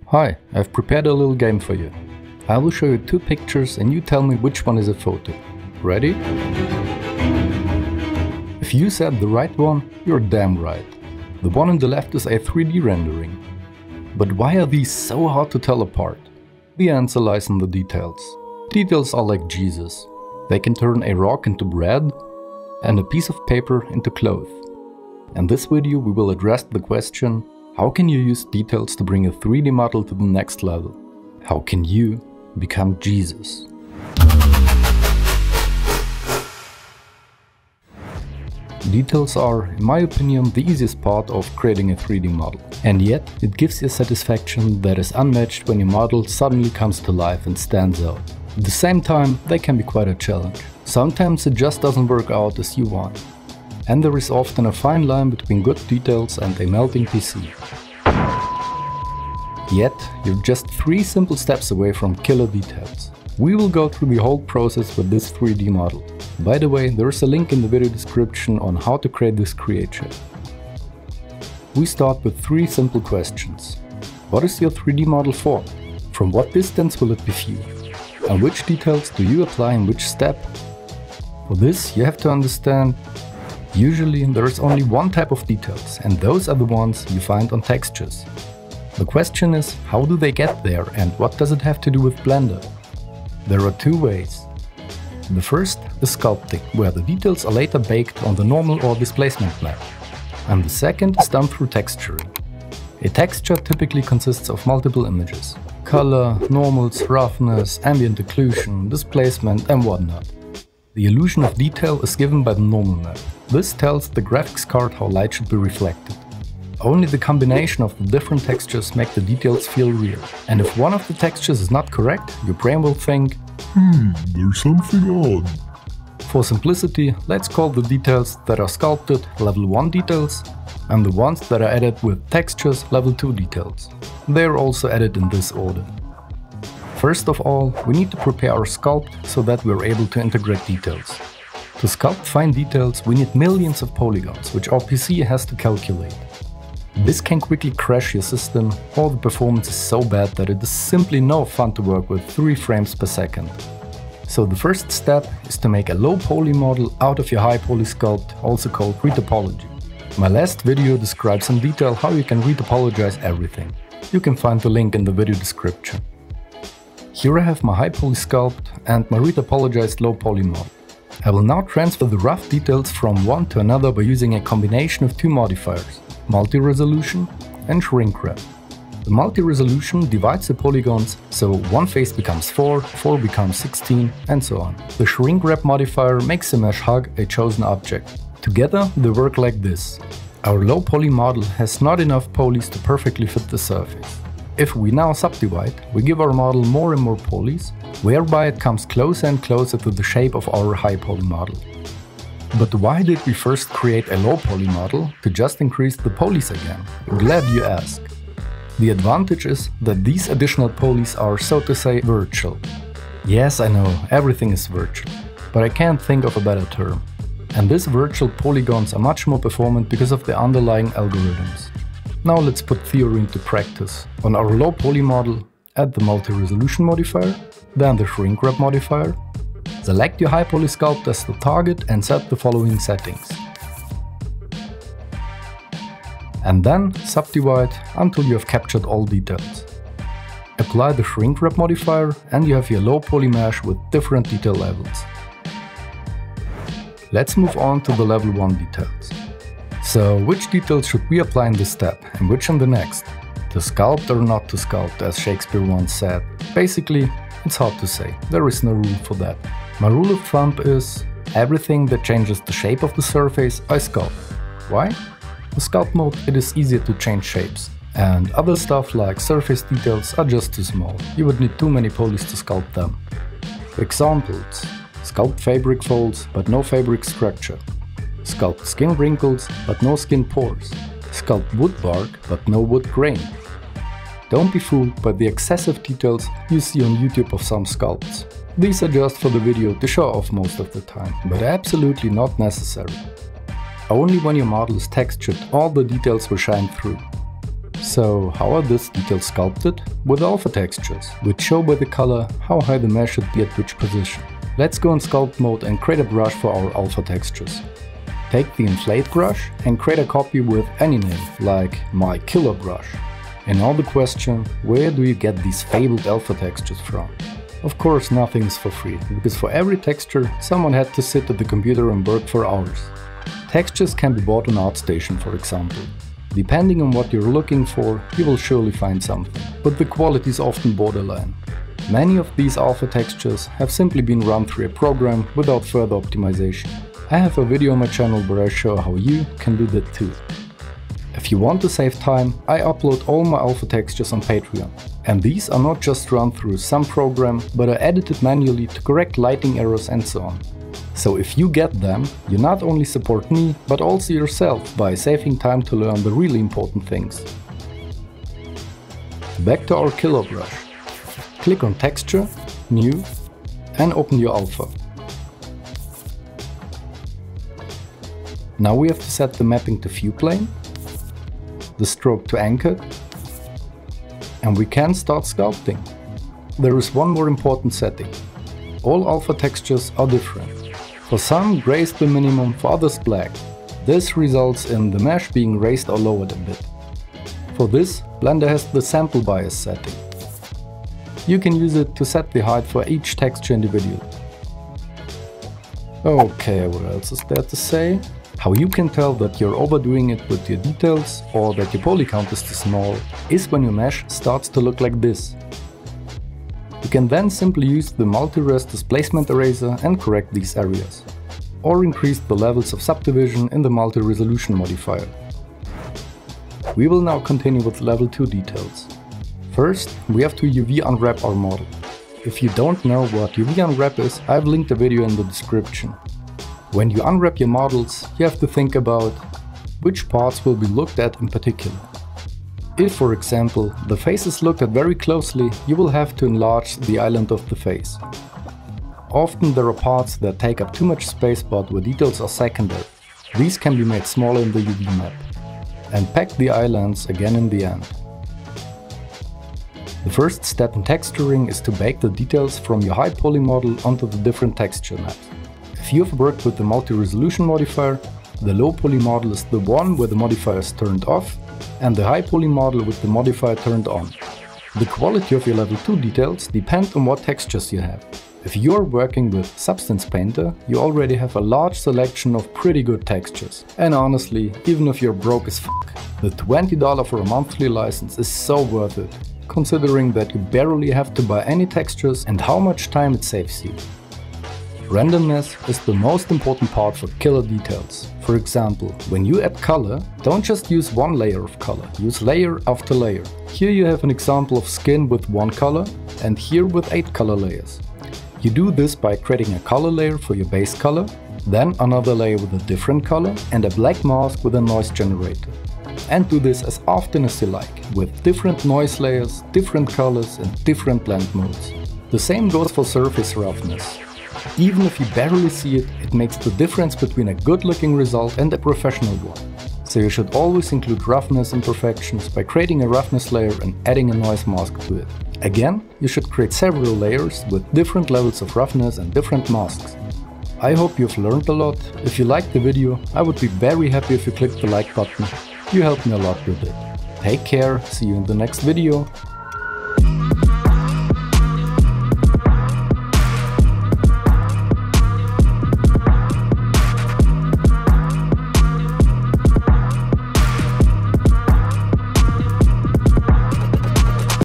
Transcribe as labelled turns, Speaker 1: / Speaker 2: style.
Speaker 1: Hi, I've prepared a little game for you. I will show you two pictures and you tell me which one is a photo. Ready? If you said the right one, you're damn right. The one on the left is a 3D rendering. But why are these so hard to tell apart? The answer lies in the details. Details are like Jesus. They can turn a rock into bread and a piece of paper into cloth. In this video we will address the question: how can you use details to bring a 3D model to the next level? How can you become Jesus? Details are, in my opinion, the easiest part of creating a 3D model. And yet, it gives you a satisfaction that is unmatched when your model suddenly comes to life and stands out. At the same time, they can be quite a challenge. Sometimes it just doesn't work out as you want. And there is often a fine line between good details and a melting PC. Yet, you're just 3 simple steps away from killer details. We will go through the whole process with this 3D model. By the way, there is a link in the video description on how to create this creature. We start with 3 simple questions. What is your 3D model for? From what distance will it be viewed? And which details do you apply in which step? For this, you have to understand, usually there is only one type of details, and those are the ones you find on textures. The question is, how do they get there and what does it have to do with Blender? There are 2 ways. The first is sculpting, where the details are later baked on the normal or displacement map. And the second is done through texturing. A texture typically consists of multiple images: color, normals, roughness, ambient occlusion, displacement and whatnot. The illusion of detail is given by the normal map. This tells the graphics card how light should be reflected. Only the combination of the different textures make the details feel real. And if one of the textures is not correct, your brain will think,
Speaker 2: there's something odd.
Speaker 1: For simplicity, let's call the details that are sculpted level 1 details and the ones that are added with textures level 2 details. They are also added in this order. First of all, we need to prepare our sculpt so that we are able to integrate details. To sculpt fine details, we need millions of polygons, which our PC has to calculate. This can quickly crash your system, or the performance is so bad that it is simply no fun to work with 3 frames per second. So the first step is to make a low poly model out of your high poly sculpt, also called retopology. My last video describes in detail how you can retopologize everything. You can find the link in the video description. Here I have my high poly sculpt and my retopologized low poly model. I will now transfer the rough details from one to another by using a combination of 2 modifiers: multi-resolution and shrink wrap. The multi-resolution divides the polygons, so one face becomes 4, 4 becomes 16, and so on. The shrink wrap modifier makes the mesh hug a chosen object. Together they work like this. Our low poly model has not enough polys to perfectly fit the surface. If we now subdivide, we give our model more and more polys, whereby it comes closer and closer to the shape of our high poly model. But why did we first create a low poly model to just increase the polys again? Glad you ask. The advantage is that these additional polys are, so to say, virtual. Yes, I know, everything is virtual, but I can't think of a better term. And these virtual polygons are much more performant because of the underlying algorithms. Now let's put theory into practice. On our low poly model, add the multi-resolution modifier, then the shrink wrap modifier. Select your high poly sculpt as the target and set the following settings. And then subdivide until you have captured all details. Apply the shrink wrap modifier and you have your low poly mesh with different detail levels. Let's move on to the level 1 details. So which details should we apply in this step and which in the next? To sculpt or not to sculpt, as Shakespeare once said. Basically, it's hard to say, there is no rule for that. My rule of thumb is, everything that changes the shape of the surface, I sculpt. Why? In sculpt mode it is easier to change shapes. And other stuff like surface details are just too small. You would need too many polys to sculpt them. Examples: sculpt fabric folds but no fabric structure. Sculpt skin wrinkles but no skin pores. Sculpt wood bark but no wood grain. Don't be fooled by the excessive details you see on YouTube of some sculpts. These are just for the video to show off most of the time, but absolutely not necessary. Only when your model is textured, all the details will shine through. So how are these details sculpted? With alpha textures, which show by the color how high the mesh should be at which position. Let's go in sculpt mode and create a brush for our alpha textures. Take the inflate brush and create a copy with any name, like my killer brush. And now the question, where do you get these fabled alpha textures from? Of course, nothing is for free, because for every texture someone had to sit at the computer and work for hours. Textures can be bought on ArtStation, for example. Depending on what you're looking for, you will surely find something, but the quality is often borderline. Many of these alpha textures have simply been run through a program without further optimization. I have a video on my channel where I show how you can do that too. If you want to save time, I upload all my alpha textures on Patreon. And these are not just run through some program, but are edited manually to correct lighting errors and so on. So if you get them, you not only support me, but also yourself by saving time to learn the really important things. Back to our killer brush. Click on Texture, New, and open your alpha. Now we have to set the mapping to view plane, the stroke to uncut, and we can start sculpting. There is one more important setting. All alpha textures are different. For some, gray is the minimum, for others black. This results in the mesh being raised or lowered a bit. For this, Blender has the sample bias setting. You can use it to set the height for each texture individually. Okay, what else is there to say? How you can tell that you're overdoing it with your details or that your poly count is too small is when your mesh starts to look like this. You can then simply use the multi-res displacement eraser and correct these areas, or increase the levels of subdivision in the multi-resolution modifier. We will now continue with level 2 details. First, we have to UV unwrap our model. If you don't know what UV unwrap is, I've linked a video in the description. When you unwrap your models, you have to think about which parts will be looked at in particular. If, for example, the face is looked at very closely, you will have to enlarge the island of the face. Often there are parts that take up too much space but where details are secondary. These can be made smaller in the UV map. And pack the islands again in the end. The first step in texturing is to bake the details from your high poly model onto the different texture maps. If you have worked with the multi-resolution modifier, the low poly model is the one where the modifier is turned off, and the high poly model with the modifier turned on. The quality of your level 2 details depend on what textures you have. If you are working with Substance Painter, you already have a large selection of pretty good textures. And honestly, even if you're broke as fuck, the $20 for a monthly license is so worth it, considering that you barely have to buy any textures and how much time it saves you. Randomness is the most important part for killer details. For example, when you add color, don't just use one layer of color, use layer after layer. Here you have an example of skin with one color and here with 8 color layers. You do this by creating a color layer for your base color, then another layer with a different color and a black mask with a noise generator. And do this as often as you like, with different noise layers, different colors and different blend modes. The same goes for surface roughness. Even if you barely see it, it makes the difference between a good-looking result and a professional one. So you should always include roughness imperfections by creating a roughness layer and adding a noise mask to it. Again, you should create several layers with different levels of roughness and different masks. I hope you've learned a lot. If you liked the video, I would be very happy if you clicked the like button. You help me a lot with it. Take care, see you in the next video.